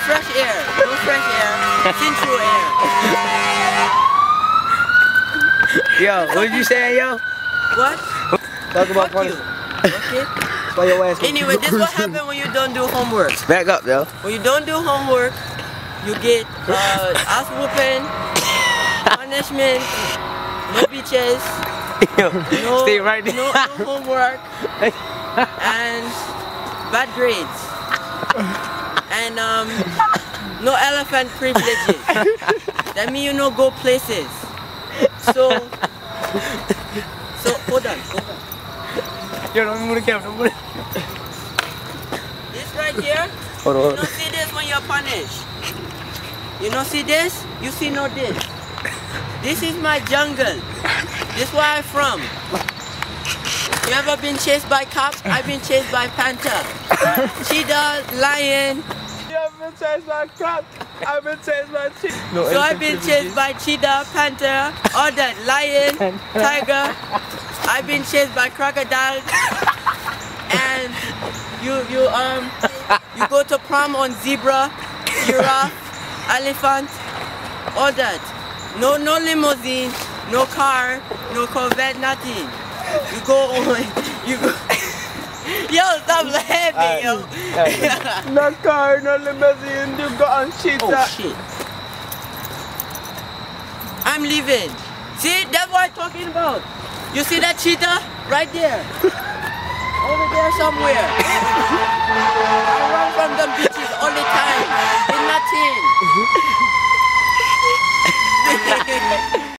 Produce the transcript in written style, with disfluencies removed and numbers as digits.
fresh air. No fresh air. Central air. Yo, what did you say, yo? What? Talk about Fuck you. Okay? Why your ass Anyway, this is what happens when you don't do homework. Back up, yo. When you don't do homework, you get ass whooping, punishment, no beaches, Yo, no, stay right there. no homework, and bad grades, and no elephant privileges. That means you no go places. So hold on. Yo, don't move the camera, don't move it. This right here, Hold on. you don't see this when you're punished. You don't see this, you see no this. This is my jungle. This is where I'm from. You ever been chased by cops? I've been chased by panther, cheetah, lion. You have been chased by cops. I've been chased by cheetah. So I've been chased by cheetah, panther, all that, lion, tiger. I've been chased by crocodile. And you go to prom on zebra, giraffe, elephant, all that. No limousine, no car, no Corvette, nothing. You go on, you go. Yo, stop laughing, yo. No car, no limousine, you go on cheetah. Oh shit. I'm leaving. See, that's what I'm talking about. You see that cheetah? Right there. Over there somewhere. I run from the beaches all the time. It's nothing.